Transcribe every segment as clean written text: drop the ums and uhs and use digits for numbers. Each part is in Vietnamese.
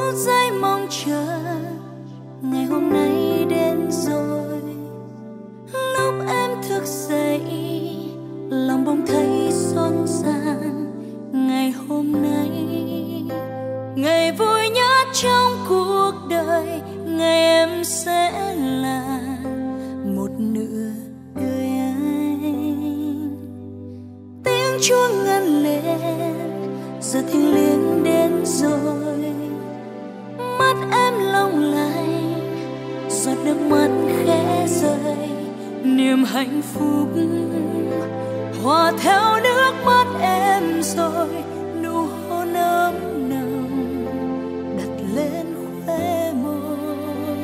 phút giây mong chờ ngày hôm nay đến rồi. Lúc em thức dậy lòng bỗng thấy xót xa. Ngày hôm nay ngày vui nhất trong cuộc đời, ngày em sẽ là một nửa đời anh. Tiếng chuông ngân lên giờ thiêng liêng đến rồi. Mắt em long lanh giọt nước mắt khẽ rơi. Niềm hạnh phúc hòa theo nước mắt em rồi. Nụ hôn ấm nồng đặt lên khóe môi.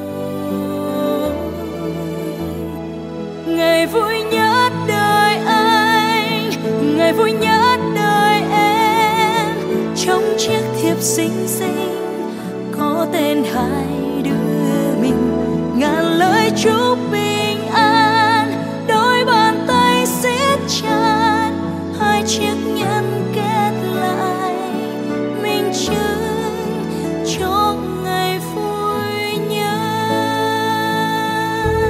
Ngày vui nhất đời anh, ngày vui nhất đời em. Trong chiếc thiệp xinh xinh có tên hai đứa mình. Ngàn lời chúc bình an, đôi bàn tay siết chặt. Hai chiếc nhẫn kết lại minh chứng cho ngày vui nhất.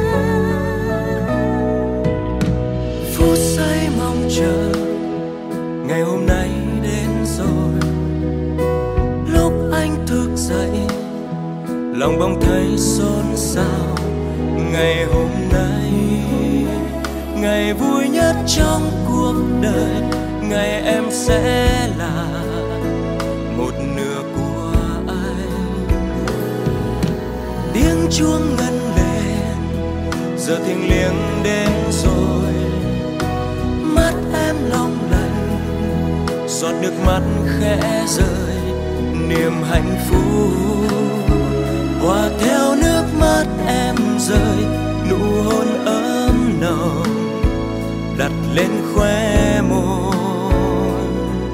Phút giây mong chờ ngày hôm nay đến rồi. Lúc anh thức dậy lòng bỗng thấy xôn xao. Ngày hôm nay ngày vui nhất trong cuộc đời, ngày em sẽ là một nửa của anh. Tiếng chuông ngân lên giờ thiêng liêng đến rồi. Mắt em long lanh giọt nước mắt khẽ rơi. Niềm hạnh phúc hòa theo nước mắt em rơi. Nụ hôn ấm nồng đặt lên khóe môi.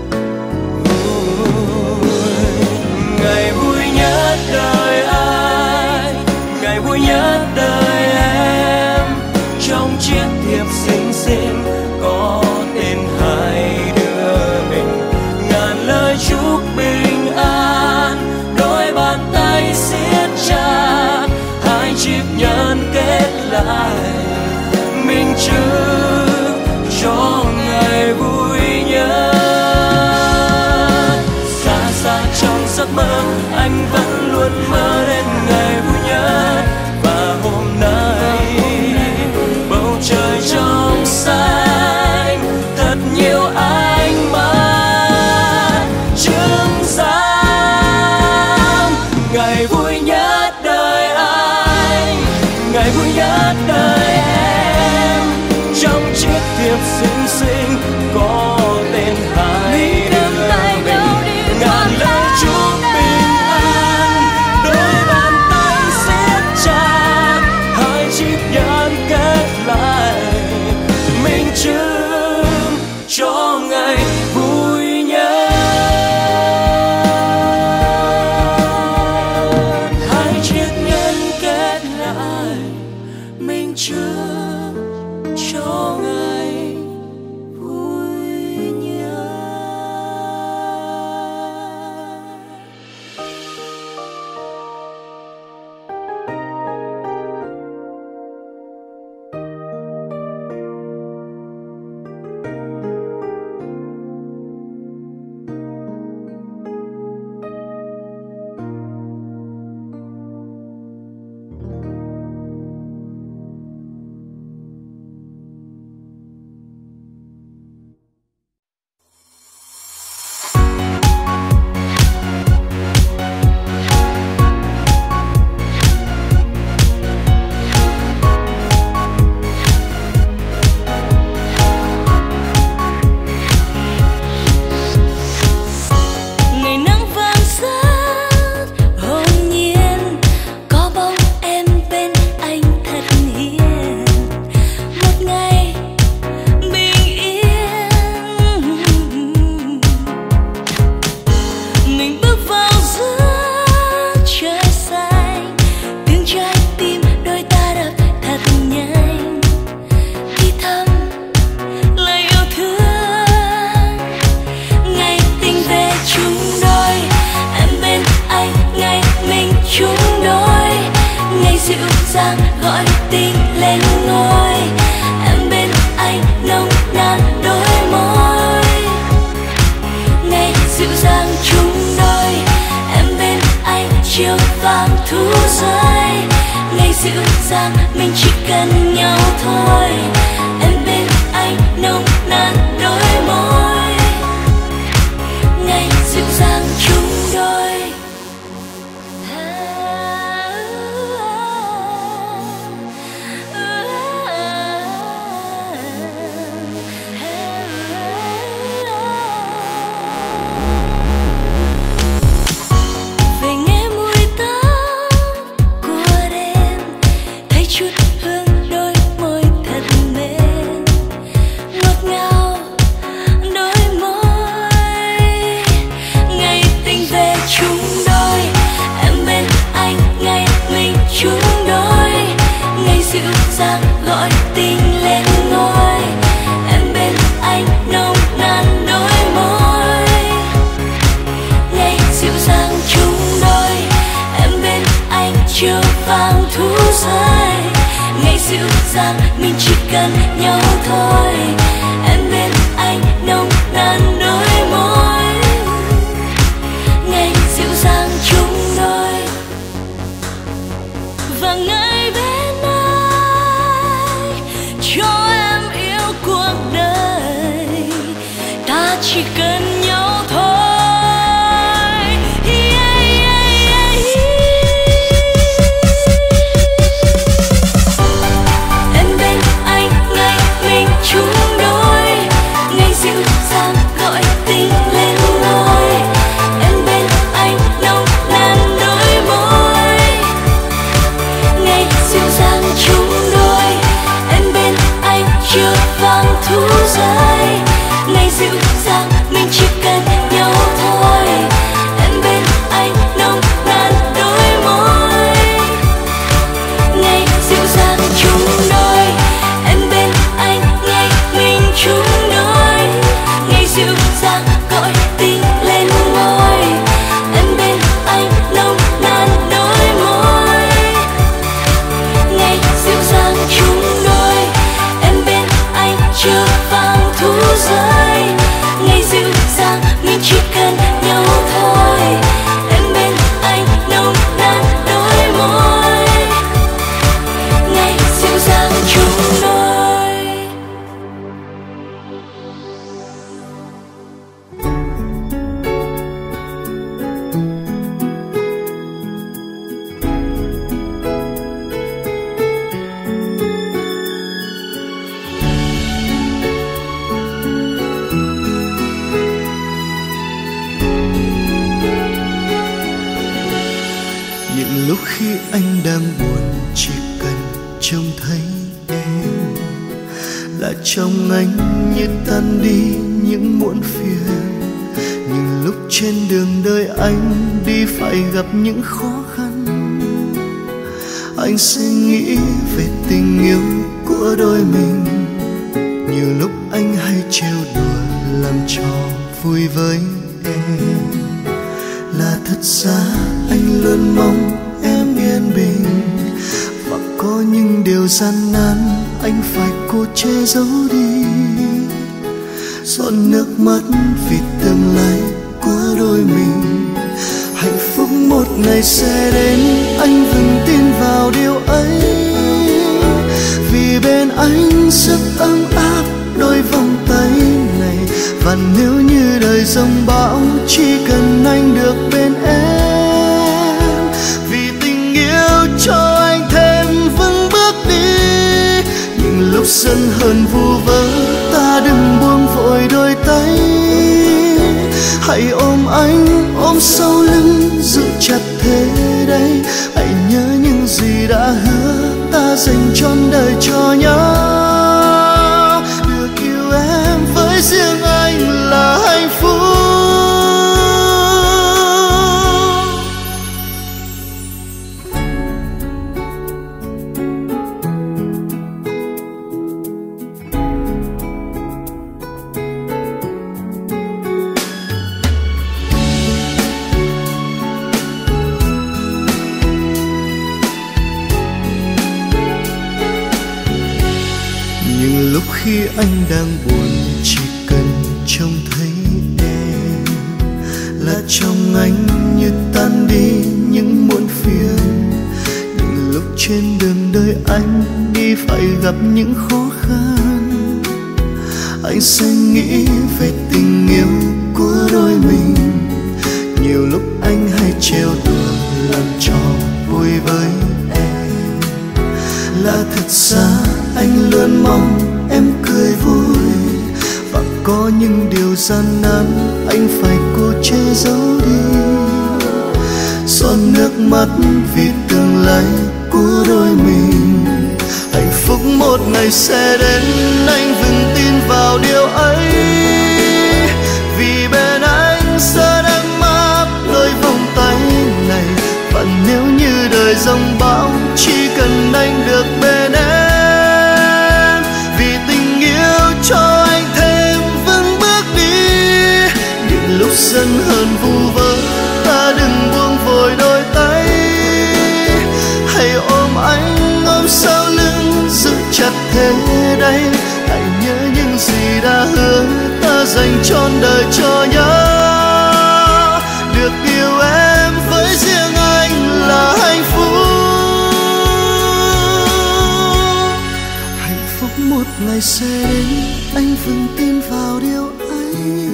Ngày vui nhất đời anh, ngày vui nhất đời em. Trong chiếc thiệp xinh xinh có tên hai đứa mình. Ngàn lời chúc bình an, đôi bàn tay siết chặt. Hai chiếc nhẫn kết lại minh chứng cho ngày vui. dàng gọi tình lên ngôi. Em bên anh nồng nàn đôi môi, ngày dịu dàng chung đôi. Em bên anh chiều vàng thu rơi, ngày dịu dàng mình chỉ cần nhau thôi. Em bên anh nồng nàn đôi môi, ngày dịu dàng chung đôi. Về nghe mùi tóc của đêm, thấy chút hương đôi môi thật mềm, ngọt ngào đôi môi. Ngày tình về chung đôi, em bên anh ngày mình chung đôi. Ngày dịu dàng gọi tình lên ngôi, em bên anh nồng nàn đôi môi. Ngày dịu dàng chung đôi, em bên anh chiều vàng thu rơi. Ngày dịu dàng mình chỉ cần nhau thôi. Em bên anh nồng nàn đôi môi, ngày dịu dàng chung đôi. Và ngày bên anh cho em yêu cuộc đời, ta chỉ cần nhau thôi. Em bên anh ngày mình chung đôi, ngày dịu dàng gọi tình lên ngôi. Em bên anh nồng nàn đôi môi, ngày dịu dàng chung đôi. Em bên anh chiều vàng thu rơi, ngày dịu dàng mình chỉ cần nhau thôi. Em bên anh nồng nàn đôi môi, ngày dịu dàng chung đôi. Em bên anh ngày mình chung đôi, ngày dịu dàng gọi tình lên ngôi. Em bên anh nồng nàn đôi môi, ngày dịu dàng chung đôi. Em bên anh chiều vàng thu rơi, ngày dịu dàng mình chỉ cần nhau thôi. Em bên anh nồng nàn đôi môi, ngày dịu dàng chung đôi. Những lúc khi anh đang buồn, chỉ cần trông thấy em là trong anh như tan đi những muộn phiền. Những lúc trên đường đời anh đi phải gặp những khó khăn, anh sẽ nghĩ về tình yêu của đôi mình. Nhiều lúc anh hay trêu đùa làm trò vui với em, là thật ra anh luôn mong em yên bình. Và có những điều gian nan anh phải cố che giấu đi, giọt nước mắt vì tương lai của đôi mình. Hạnh phúc một ngày sẽ đến, anh vững tin vào điều ấy. Vì bên anh rất ấm áp đôi vòng tay này. Và nếu như đời giông bão, chỉ cần anh được bên em. Vì tình yêu cho anh thêm vững bước đi. Những lúc giận hờn vu vơ, ta đừng buông vội đôi tay. Hãy ôm anh, ôm sau lưng, giữ chặt thế đây. Hãy nhớ những gì đã hứa, ta dành trọn đời cho nhau. Được yêu em với riêng anh là hạnh phúc. anh đang buồn chỉ cần trông thấy em là trong anh như tan đi những muộn phiền. Những lúc trên đường đời anh đi phải gặp những khó khăn, anh sẽ nghĩ về tình yêu của đôi mình. Nhiều lúc anh hay trêu đùa làm trò vui với em, là thật ra anh luôn mong em cười vui. Và có những điều gian nan anh phải cố che giấu đi, giọt nước mắt vì tương lai của đôi mình. Hạnh phúc một ngày sẽ đến, anh vững tin vào điều ấy. Vì bên anh sẽ đang áp đôi vòng tay này. Và nếu như đời giông bão, chỉ cần anh được bên em. Vì tình yêu cho anh thêm vững bước đi. Những lúc giận hờn vu vơ, ta đừng buông vội đôi tay. Hãy ôm anh, ôm sau lưng, giữ chặt thế đây. Hãy nhớ những gì đã hứa, ta dành trọn đời cho nhau. Được yêu em với riêng anh là hạnh phúc. Hạnh phúc một ngày sẽ đến, anh vững tin vào điều ấy.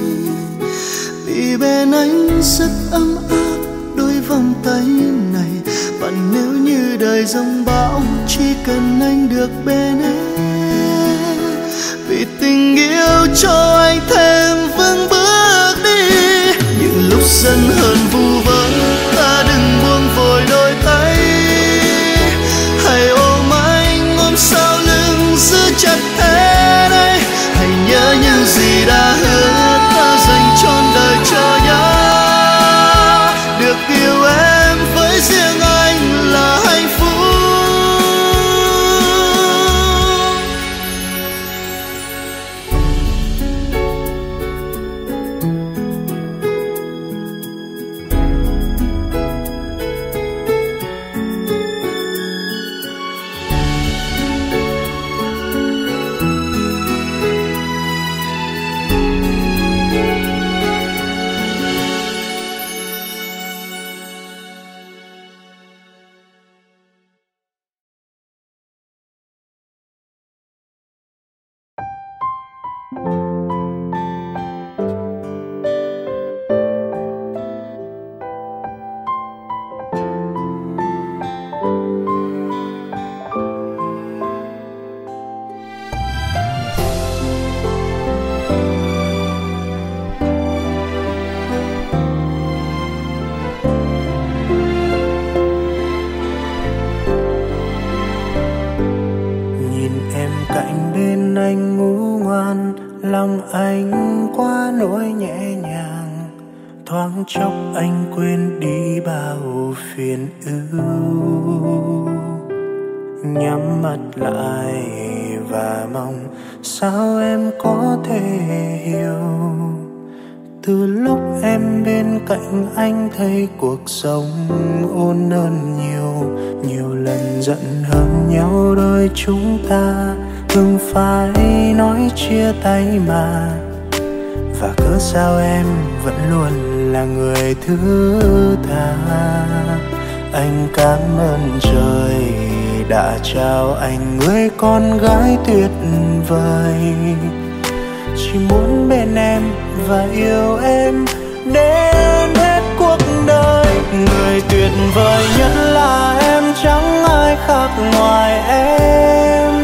Vì bên anh rất ấm áp đôi vòng tay này. Và nếu như đời giông bão, chỉ cần anh được bên em. Vì tình yêu cho anh thêm vững bước đi. Những lúc giận hờn vu vơ, ta đừng buông vội đôi tay. Hãy ôm anh, ôm sau lưng, giữ chặt thế đây. Hãy nhớ những gì đã hứa, ta dành trọn đời cho nhau. Được yêu em với riêng anh là hạnh phúc. Thoáng chốc anh quên đi bao phiền ưu, nhắm mắt lại và mong sao em có thể hiểu. Từ lúc em bên cạnh anh thấy cuộc sống ôn hơn nhiều. Nhiều lần giận hờn nhau đôi chúng ta từng phải nói chia tay mà. Và cớ sao em vẫn luôn là người thứ tha. Anh cảm ơn trời đã trao anh người con gái tuyệt vời. Chỉ muốn bên em và yêu em đến hết cuộc đời. Người tuyệt vời nhất là em, chẳng ai khác ngoài em.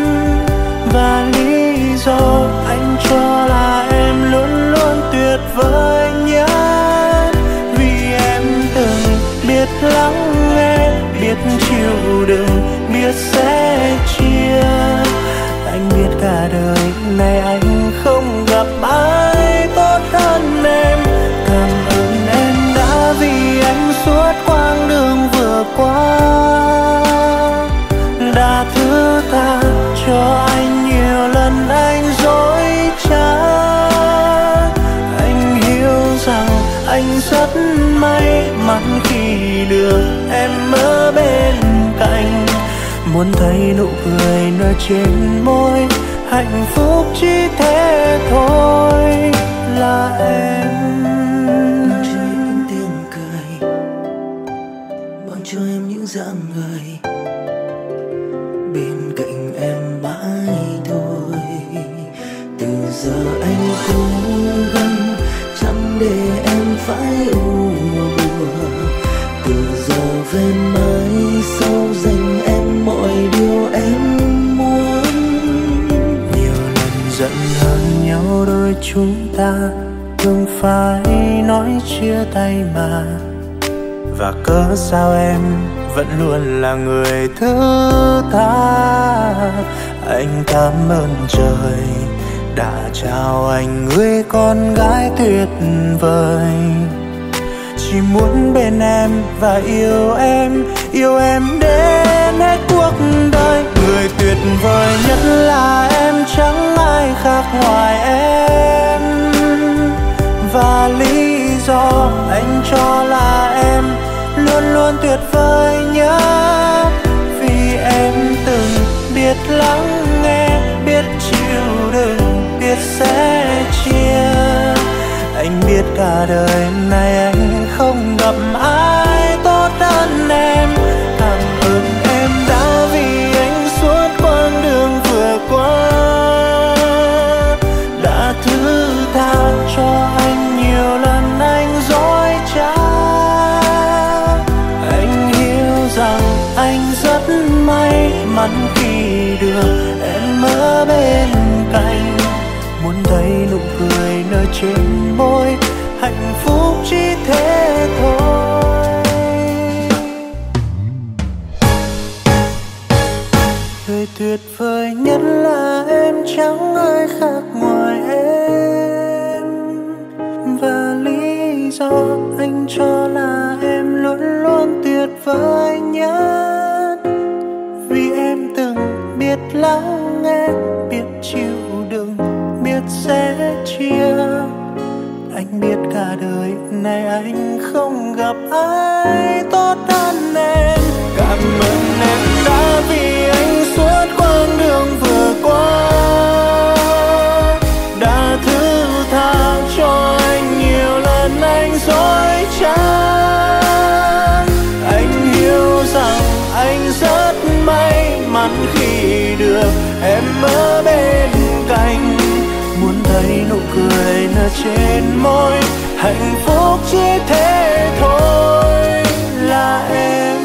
Và lý do anh cho là em luôn luôn tuyệt vời nhất. Vì em từng biết lắng nghe, biết chịu đựng, biết sẻ chia. Anh biết cả đời này anh không gặp ai tốt hơn em. Cảm ơn em đã vì anh suốt quãng đường vừa qua, đã thứ tha cho anh nhiều lần anh dối trá. Anh hiểu rằng anh rất may mắn khi được em ở bên cạnh. Muốn thấy nụ cười nở trên môi hạnh phúc chỉ thế thôi là em. Mang cho em những tiếng cười, mang cho em những dáng người, bên cạnh em mãi thôi. Từ giờ anh cố gắng chẳng để em phải u buồn. Từ giờ về mãi sau dành em mọi điều em muốn. Nhiều lần giận hờn nhau đôi chúng ta thường phải nói chia tay mà. Và cớ sao em vẫn luôn là người thứ tha. Anh cảm ơn trời đã trao anh người con gái tuyệt vời. Chỉ muốn bên em và yêu em đến hết cuộc đời. Người tuyệt vời nhất là em, chẳng ai khác ngoài em. Và lý do anh cho là em luôn luôn tuyệt vời nhất. Vì em từng biết lắng nghe, biết chịu đựng, biết sẻ chia. Anh biết cả đời này anh không gặp ai tốt hơn em. Cảm ơn em đã vì anh suốt quãng đường vừa qua, đã thứ tha cho anh nhiều lần anh dối trá. Anh hiểu rằng anh rất may mắn khi được em ở bên cạnh. Muốn thấy nụ cười nở trên môi, hạnh phúc chỉ thế thôi. Người tuyệt vời nhất là em, chẳng ai khác ngoài em. Và lý do anh cho là em luôn luôn tuyệt vời nhất. Vì em từng biết lắng nghe, biết chịu đựng, biết sẻ chia. Anh biết cả đời này anh không gặp ai tốt hơn em. Cảm ơn em đã vì anh suốt quãng đường vừa qua, đã thứ tha cho anh nhiều lần anh dối trá. Anh hiểu rằng anh rất may mắn khi được em ở bên cạnh. Muốn thấy nụ cười nở trên môi, hạnh phúc chỉ thế thôi là em.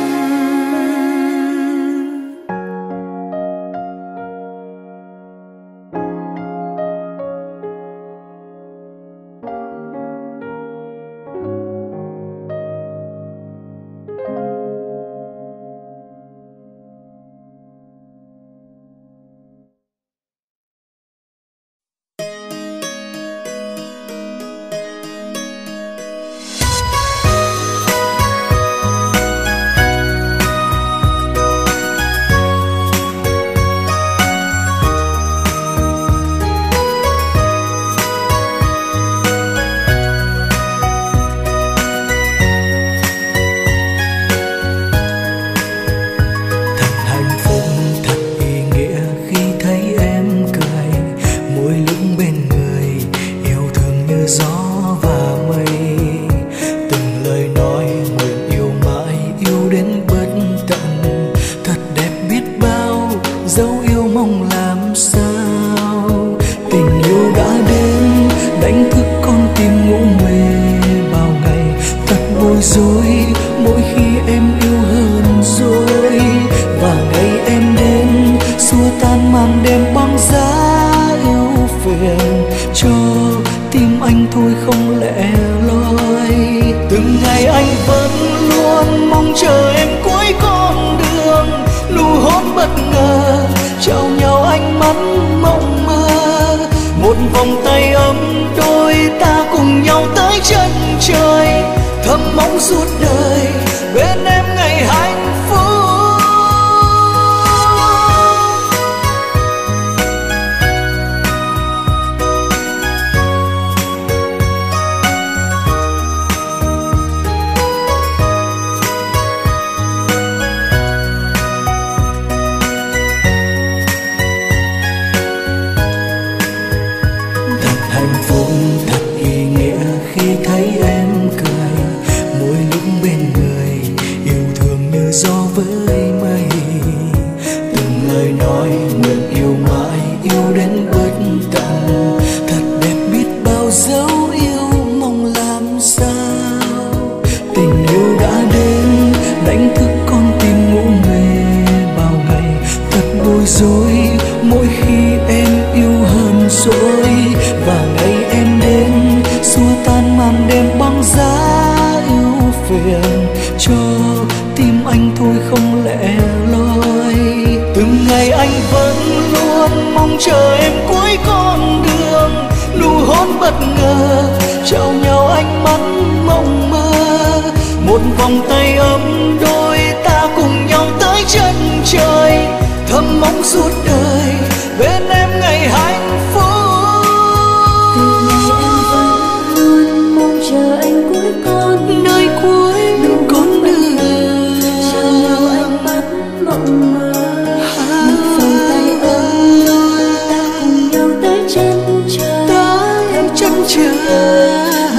đáng giá ưu phiền cho tim anh thôi không lẻ loi. Từng ngày anh vẫn luôn mong chờ em cuối con đường, nụ hôn bất ngờ trao nhau ánh mắt mộng mơ, một vòng tay ấm đôi ta cùng nhau tới chân trời, thầm mong suốt đời bên em ngày hạnh phúc. Từ ngày em vẫn luôn mong chờ anh cuối con nơi cuối con đường, trao nhau ánh mắt mộng mơ, một vòng tay ấm ta cùng nhau tới chân trời, tới chân trời.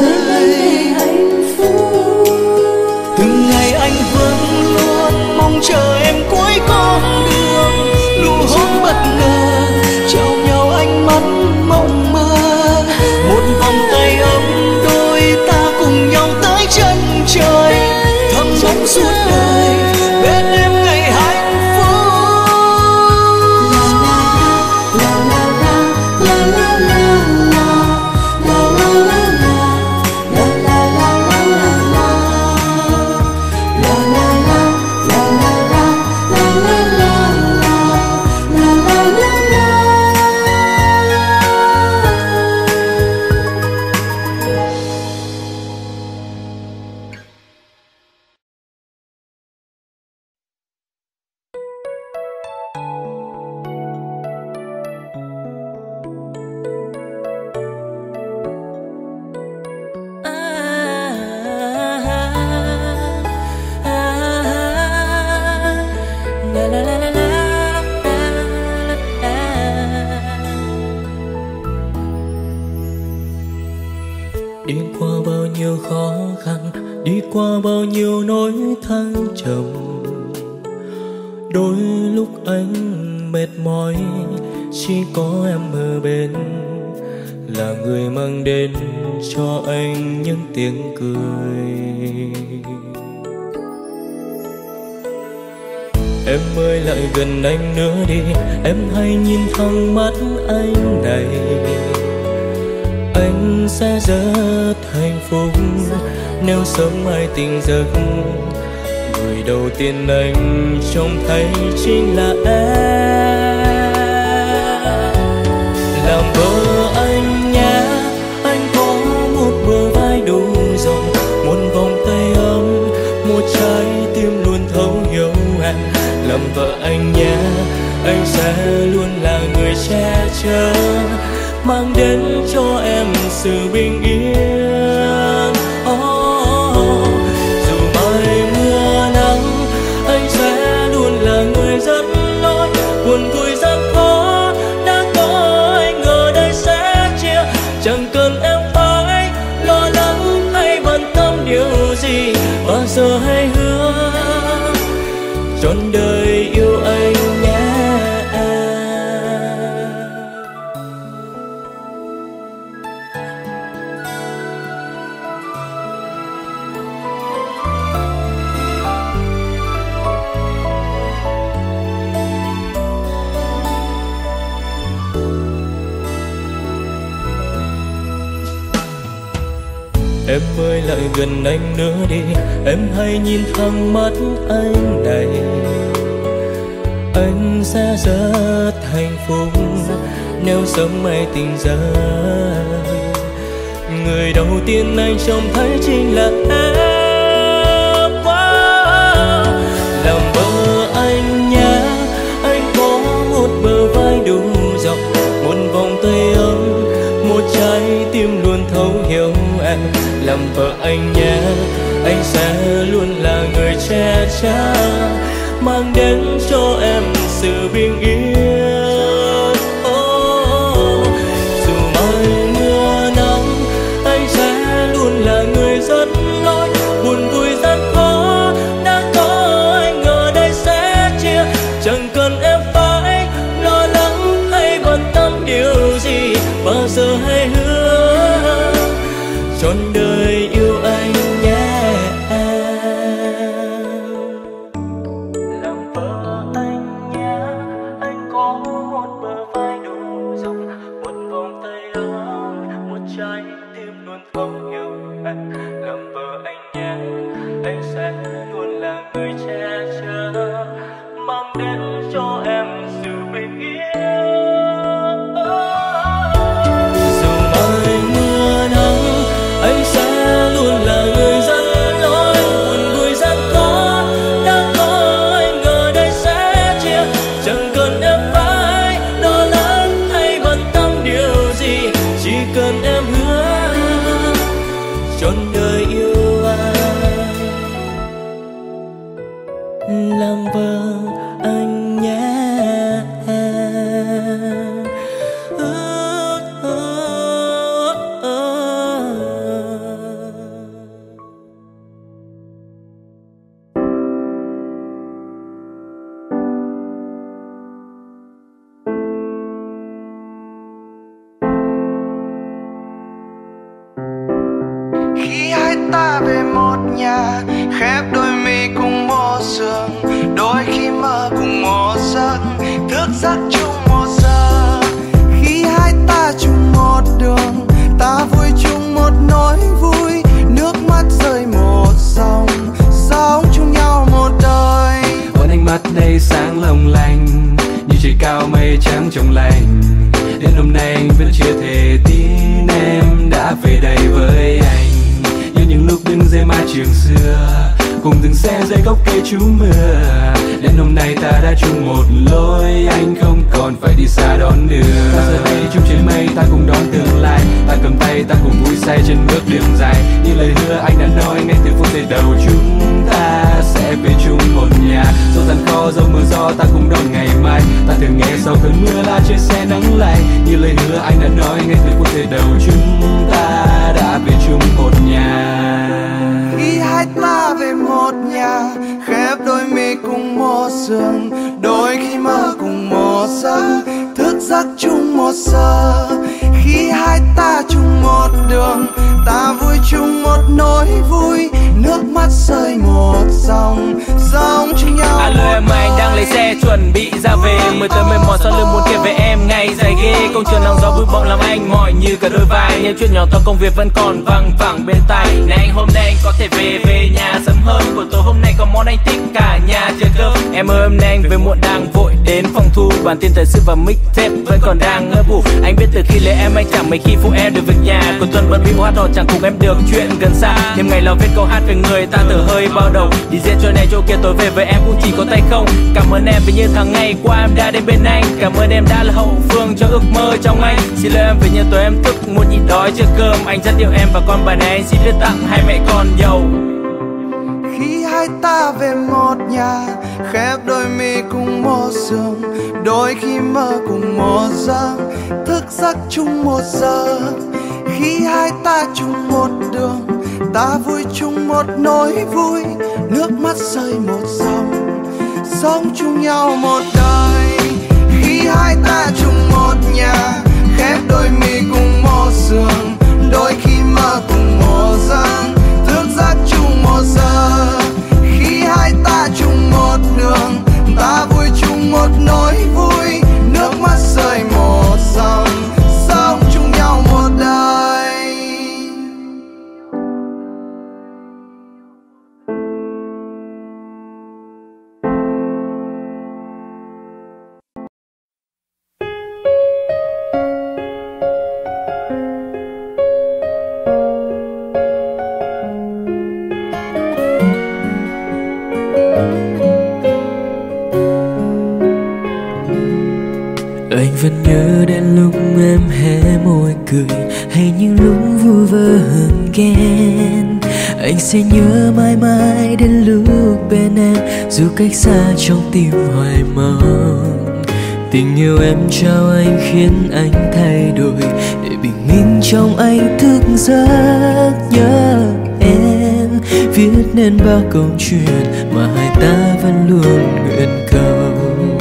Từng ngày anh vẫn luôn mong chờ em cuối con đường, nụ hôn bất ngờ trao nhau ánh mắt mộng mơ, một vòng tay ấm đôi ta cùng nhau tới chân trời, thầm mong suốt đời bên em ngày hạnh phúc. La la la la la la la la la la la la la la la la. Đi qua bao nhiêu khó khăn, đi qua bao nhiêu nỗi thăng trầm, đôi lúc anh mệt mỏi, chỉ có em ở bên là người mang đến cho anh những tiếng cười. Em ơi lại gần anh nữa đi, em hãy nhìn thẳng mắt anh này, anh sẽ rất hạnh phúc nếu sớm mai tỉnh giấc. Người đầu tiên anh trông thấy chính là em, làm vợ anh nhé. Anh có một bờ vai đủ rộng, một vòng tay ấm, một trái tim luôn thấu hiểu em. Làm vợ anh nhé, anh sẽ luôn là người che chở, mang đến cho em sự bình yên. Dù mai mưa nắng, anh sẽ luôn là người dẫn lối. Buồn vui gian khó đã có anh ở đây sẽ chia, chẳng cần em phải lo lắng hay bận tâm điều gì. Bao giờ hãy hứa trọn đời yêu anh nhé. Em ơi lại gần anh nữa đi, em hãy nhìn thẳng mắt anh này, anh sẽ rất hạnh phúc nếu sớm mai tỉnh giấc. Người đầu tiên anh trông thấy chính là em. Làm vợ anh nhé, anh có một bờ vai đủ rộng, một vòng tay ấm, một trái tim luôn thấu hiểu em. Làm vợ anh nhé, anh sẽ luôn là người che chở, mang đến cho em sự bình yên. Dù mai mưa nắng, anh sẽ luôn là người dẫn lối. Buồn vui gian khó đã có anh ở đây sẽ chia, chẳng cần em phải lo lắng hay bận tâm điều gì. Bao giờ hãy hứa trọn đời yêu anh nhé. Làm vợ anh nhé, anh hai ta về một nhà, khép đôi mi cùng một giường, đôi khi mơ cùng một giấc, thức giấc chung một giờ. Khi hai ta chung một đường, ta vui chung một nỗi vui, nước mắt rơi một dòng, sống chung nhau một đời. Ôn ánh mắt đây sáng long lanh, như trời cao mây trắng trong lành. Đến hôm nay anh vẫn chưa thể tin em đã về đây với anh. Như những lúc đứng dưới mái trường xưa, cùng từng xe dưới gốc cây trú mưa. Đến hôm nay ta đã chung một lối, anh không còn phải đi xa đón đưa. Ta giờ đây chung trên mây, ta cùng đón tương lai. Ta cầm tay, ta cùng vui say trên bước đường dài. Như lời hứa anh đã nói ngay từ phút giây đầu, chúng ta sẽ về chung một nhà. Dẫu gian khó, dẫu mưa gió, ta cùng đón ngày mai. Ta thường nghe sau cơn mưa là trên xe nắng lạnh. Như lời hứa anh đã nói ngay từ phút giây đầu, chúng ta đã về chung một nhà. Khi hai ta về một nhà, khép đôi mi cùng một giường, đôi khi mơ cùng một giấc, thức giấc chung một giờ. Khi hai ta chung một đường, ta vui chung một nỗi vui, nước mắt rơi một dòng, sống chung nhau. Alo em, anh đang lấy xe chuẩn bị ra về, mới tới mệt mỏi sau lưng muốn kể về em ngày dài ghê. Công trường nắng gió bụi bặm làm anh mỏi như cả đôi vai, những chuyện nhỏ to công việc vẫn còn văng vẳng bên tai. Này anh, hôm nay anh có thể về nhà sớm hơn, buổi tối hôm nay có món anh thích cả nhà chơi cơm. Em ơi, hôm nay anh về muộn đang vội đến phòng thu, bản tin thời sự và mixtape vẫn còn đang ngỡ ngủ. Anh biết từ khi lấy em anh chẳng mấy khi phụ em được việc nhà, cuối tuần bận bịu hát hò chẳng cùng em được chuyện gần xa. Thêm ngày lo viết câu hát về người ta thở hơi bao đầu, đi diễn chỗ này chỗ kia tối về với em cũng chỉ có tay không. Cảm ơn em vì như tháng ngày qua em đã đến bên anh, cảm ơn em đã là hậu phương cho ước mơ trong anh. Xin lỗi em vì như tối em thức muốn nhịn đói chưa cơm, anh rất yêu em và con bài này anh xin viết tặng hai mẹ con giàu. Khi hai ta về một nhà, khép đôi mi cùng một giường, đôi khi mơ cùng một giấc, thức giấc chung một giờ. Khi hai ta chung một đường, ta vui chung một nỗi vui, nước mắt rơi một dòng, sống chung nhau một đời. Khi hai ta chung một nhà, khép đôi mi cùng một giường, đôi khi mơ cùng một giấc, thức giấc chung một giờ. Khi hai ta chung một đường, ta vui chung một nỗi vui, nước mắt rơi một dòng, sống chung nhau một đời. Anh vẫn nhớ đến lúc em hé môi cười, hay những lúc vu vơ hờn ghen. Anh sẽ nhớ mãi mãi đến lúc bên em, dù cách xa trong tim hoài mong. Tình yêu em trao anh khiến anh thay đổi, để bình minh trong anh thức giấc nhớ em. Viết nên bao câu chuyện mà hai ta vẫn luôn nguyện cầu.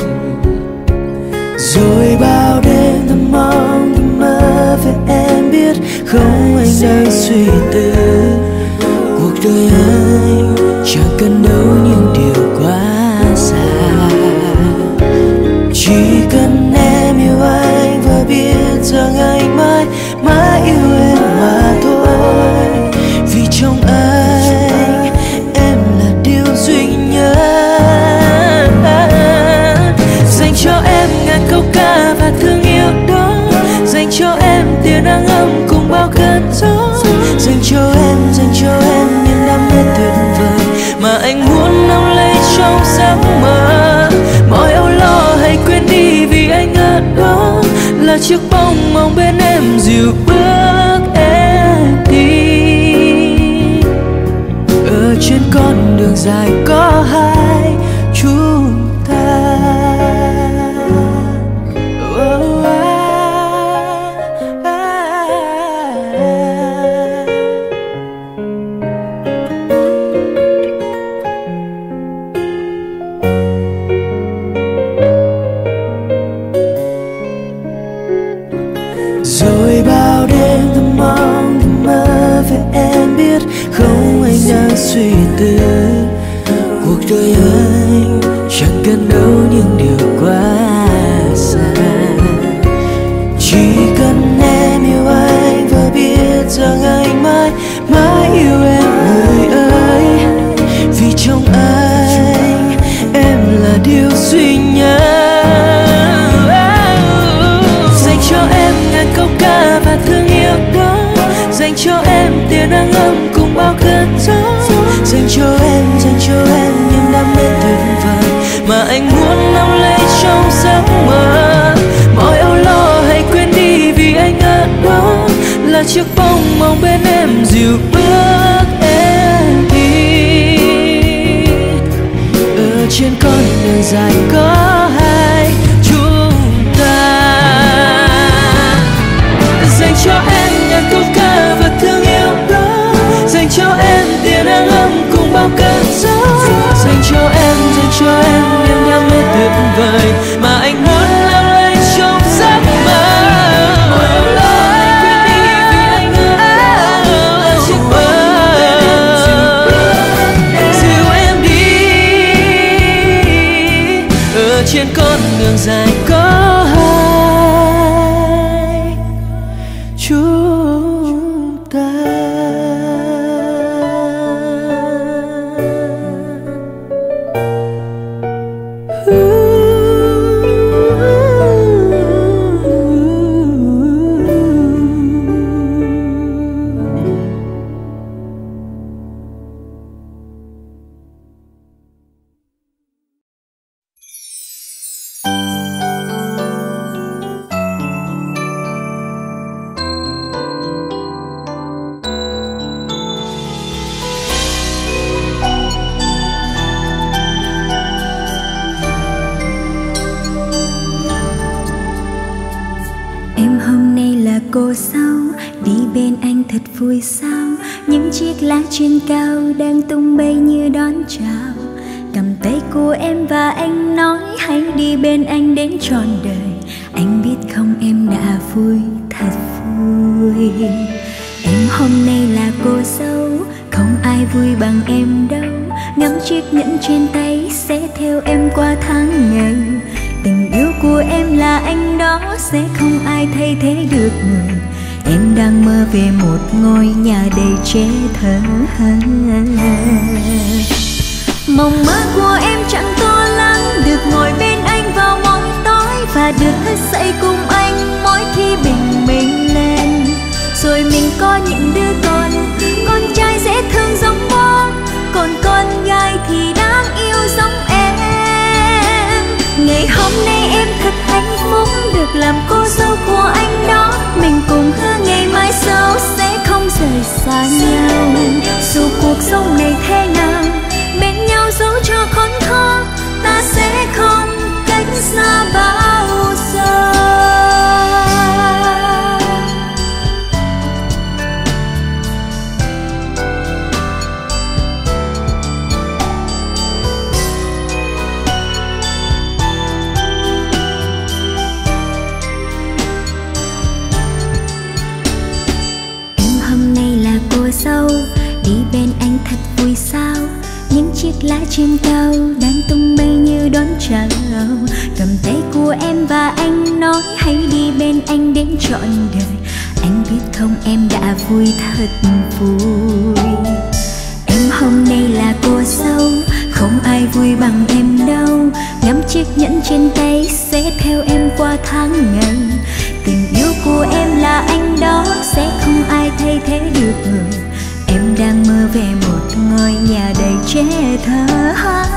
Rồi bao đêm thầm mong thầm mơ về em, biết không anh đang suy tư. Cuộc đời anh chẳng cần đâu những điều quá xa, chỉ cần em yêu anh và biết rằng anh mãi mãi yêu em mà thôi. Vì trong anh em là điều duy nhất, dành cho em ngàn câu ca và thương yêu đó, dành cho em tia nắng ấm cùng bao cơn gió, dành cho em những đam mê tuyệt vời mà anh muốn nắm lấy trong giấc mơ. Mọi âu lo hãy quên đi vì anh ở đó, là chiếc bóng mong bên em dìu bước em đi. Ở trên con đường dài có hai chúng ta. Rồi bao đêm thầm mong thầm mơ về em, biết không anh đang suy tư. Cuộc đời anh chẳng cần đâu những điều quá xa. Chỉ cần em yêu anh và biết rằng anh mãi mãi yêu em người ơi. Vì trong anh em là điều duy nhất. Dành cho em ngàn câu ca và thương yêu đó. Dành cho em tia nắng ấm cùng bao cơn gió. Dành cho em niềm đam mê tuyệt vời mà anh muốn nắm lấy trong giấc mơ. Mọi âu lo hãy quên đi vì anh ở đó, là chiếc bóng mong bên em dìu bước em đi. Ở trên con đường dài có hai chúng ta. Dành cho em ngàn câu ca và thương yêu đó. Dành cho em tia nắng ấm cùng bao cơn gió. Dành cho em niềm đam mê tuyệt vời mà anh muốn leo lên trong giấc mơ. Mọi lo hãy quên đi vì anh ở là chiếc bóng dìu em đi. Ở trên con đường dài có hai chúng ta. Cô sao đi bên anh thật vui sao? Những chiếc lá trên cao đang tung bay như đón chào. Cầm tay của em và anh nói hãy đi bên anh đến trọn đời. Anh biết không em đã vui thật vui. Em hôm nay là cô dâu, không ai vui bằng em đâu. Ngắm chiếc nhẫn trên tay sẽ theo em qua tháng ngày. Tình yêu của em là anh đó, sẽ không ai thay thế được người. Em đang mơ về một ngôi nhà đầy trẻ thơ. Mộng mơ của em chẳng to lắm, được ngồi bên anh vào mỗi tối và được thức dậy cùng anh mỗi khi bình minh lên. Rồi mình có những đứa con trai dễ thương giống bố, còn con gái thì đáng yêu giống em. Ngày hôm nay em thật hạnh phúc được làm cô dâu của anh đó. Mình cùng hứa ngày mai sau sẽ không rời xa nhau. Dù cuộc sống này thế nào, bên nhau dẫu cho khốn khó, ta sẽ không cách xa bao giờ. Dâu đi bên anh thật vui sao? Những chiếc lá trên cao đang tung bay như đón chào. Cầm tay của em và anh nói hãy đi bên anh đến trọn đời. Anh biết không em đã vui thật vui. Em hôm nay là cô dâu, không ai vui bằng em đâu. Ngắm chiếc nhẫn trên tay sẽ theo em qua tháng ngày. Tình yêu của em là anh đó, sẽ không ai thay thế được người. Em đang mơ về một ngôi nhà đầy trẻ thơ.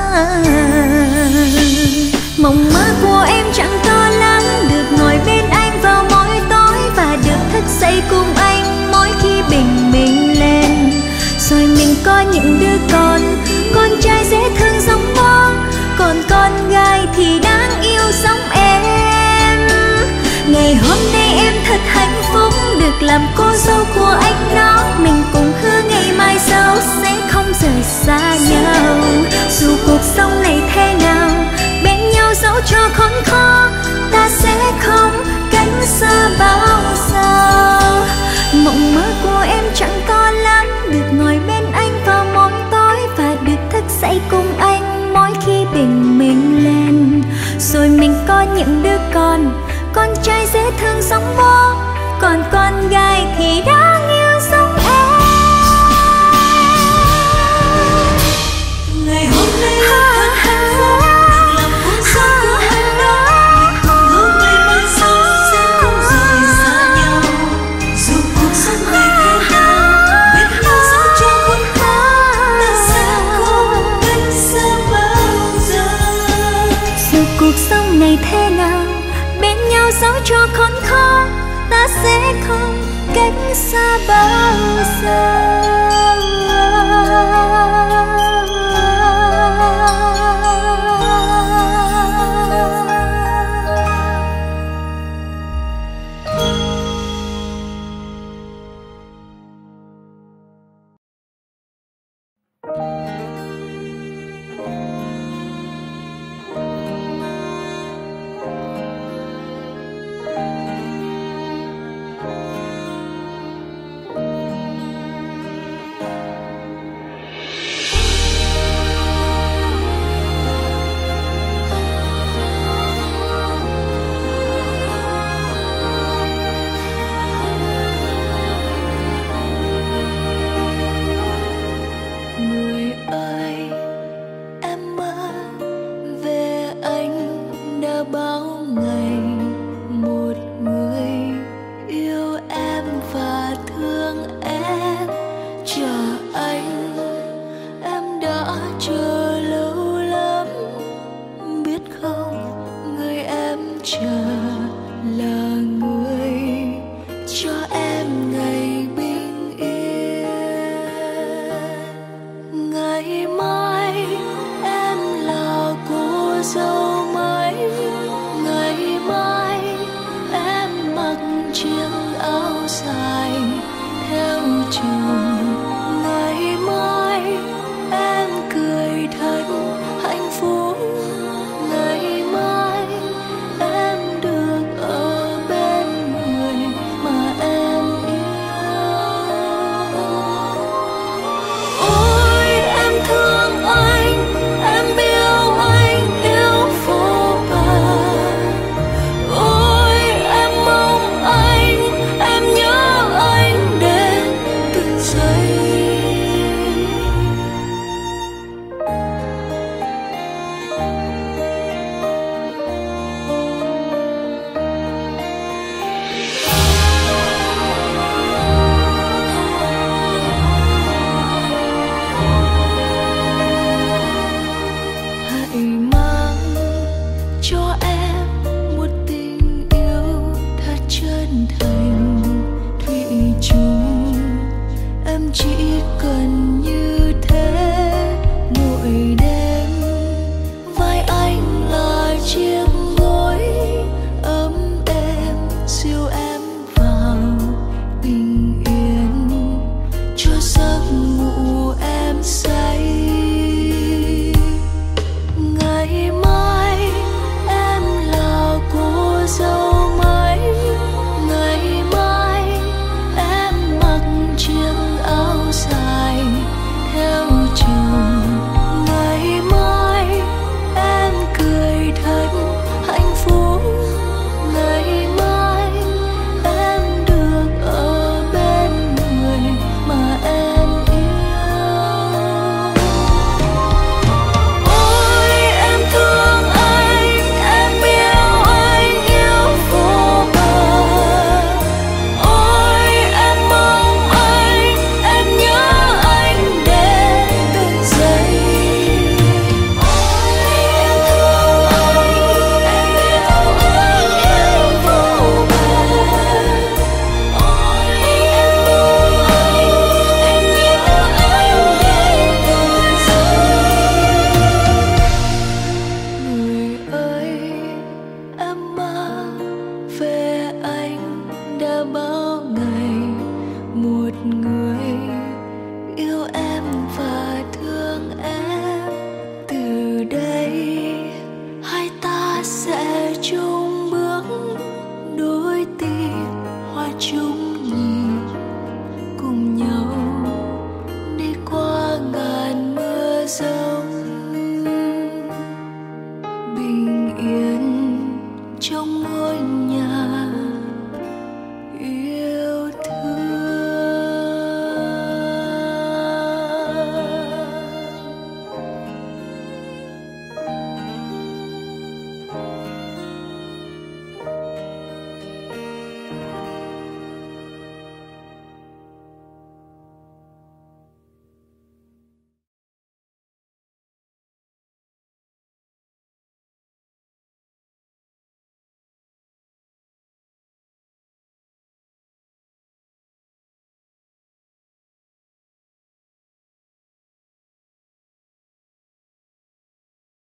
Mộng mơ của em chẳng to lắm, được ngồi bên anh vào mỗi tối và được thức dậy cùng anh mỗi khi bình minh lên. Rồi mình có những đứa con trai dễ thương giống bố, còn con gái thì đáng yêu giống em. Ngày hôm nay em thật hạnh phúc được làm cô dâu của anh đó. Mình cùng hứa ngày mai sau sẽ không rời xa nhau. Dù cuộc sống này thế nào, bên nhau dẫu cho khốn khó, ta sẽ không cách xa bao giờ. Mộng mơ của em chẳng to lắm, được ngồi bên anh vào mỗi con trai dễ thương giống bố, còn con gái thì đáng yêu giống em. Ngày hôm nay thật hạnh phúc, làm cuộc sống của anh đó. Hứa ngày mai sau sẽ không rời xa nhau. Dù cuộc sống này thế nào, biết nhau sống trong khuôn khổ, ta sẽ không cách xa bao giờ. Dù cuộc sống này thế nào, bên nhau dẫu cho khốn khó, ta sẽ không cách xa bao giờ. Người ơi, em mơ về anh đã bao ngày. Một người yêu em và thương em, chờ anh. Em đã chờ lâu lắm, biết không, người em chờ là người cho em ngày bình yên. Ngày mai em là cô dâu mới, ngày mai em mặc chiếc áo dài theo chồng. Ngày mai em cười thật hạnh phúc, ngày mai em được ở bên người mà em yêu. Ôi em thương anh, em yêu anh yêu vô bờ. Ôi em mong anh, em nhớ anh đến từng giây. Hãy mang cho em một tình yêu thật chân thành thủy chung. Em chỉ cần như thế mỗi đêm. Vai anh là chiếc gối ấm êm, dìu em vào bình yên, cho giấc ngủ em say. Ngày mai em là cô dâu mới, ngày mai em mặc chiếc áo dài theo chồng. Ngày mai em cười thật hạnh phúc, ngày mai em được ở bên người mà em yêu. Ôi em thương anh, em yêu anh yêu vô bờ. Ôi em mong anh, em nhớ anh đến từng giây. Ôi em thương anh, em yêu anh yêu vô bờ. Ôi em mong anh, em nhớ anh đến từng giây. Người ơi, em mơ về anh đã bao ngày. Một người yêu em và thương em, từ đây hai ta sẽ chung bước, đôi tim hoa chung nhịp, cùng nhau đi qua ngàn mưa gió.